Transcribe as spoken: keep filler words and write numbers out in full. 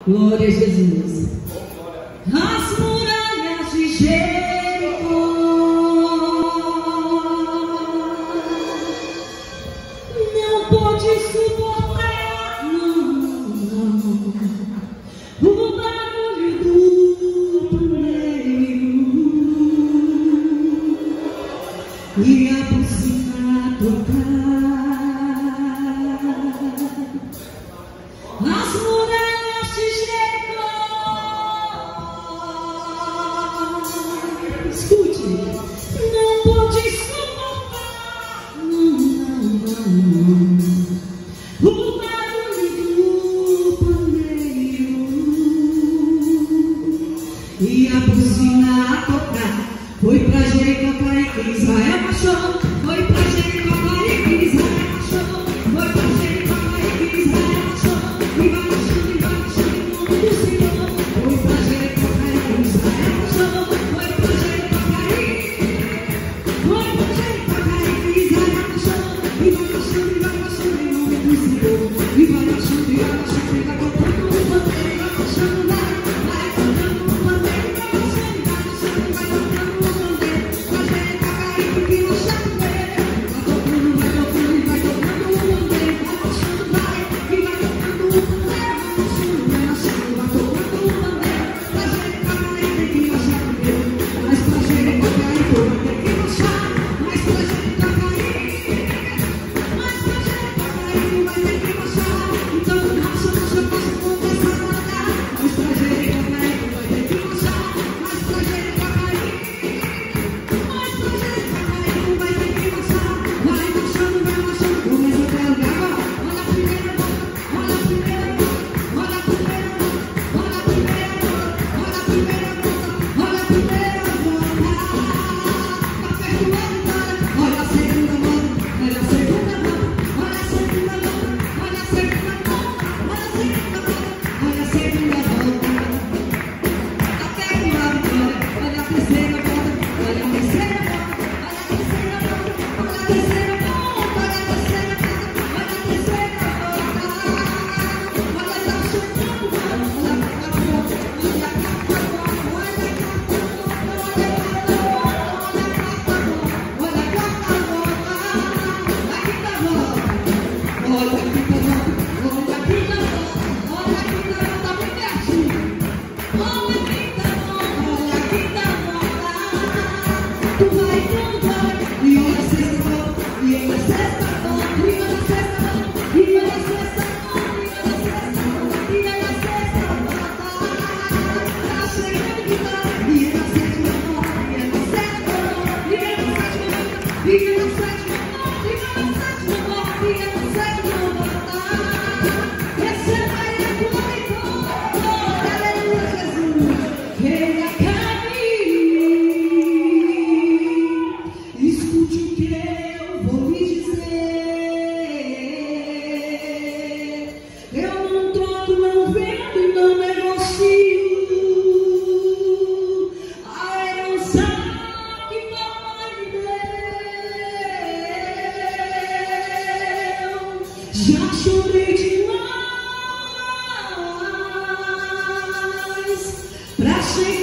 Glória a Jesus. As muralhas de Jericó não pode suportar, não, não, o barulho do pandeiro e a buzina tocar. As muralhas de Jericó, escute, não pode suportar, não, não, não, o barulho do pandeiro e a buzina a tocar. Foi pra Jericó cair que Israel marchou, foi pra Jericó cair que Israel marchou, foi pra Jericó cair que Israel marchou. E vai marchando, e vai marchando em nome do Senhor. Foi pra Jericó cair que Israel marchou, foi pra Jericó cair, foi pra Jericó cair que Israel marchou. E vai marchando, e vai marchando em nome do Senhor. E vai marchando, e vai marchando, e vai cantando o pandeiro, e vai marchando, vai, vai cantando o pandeiro, e vai marchando, e vai marchando, e vai cantando o pandeiro. Pra Jericó cair que marchando, vai tocando, vai tocando, e vai tocando o pandeiro, vai marchando, vai, e vai tocando o pandeiro. Já chorei demais pra chegar.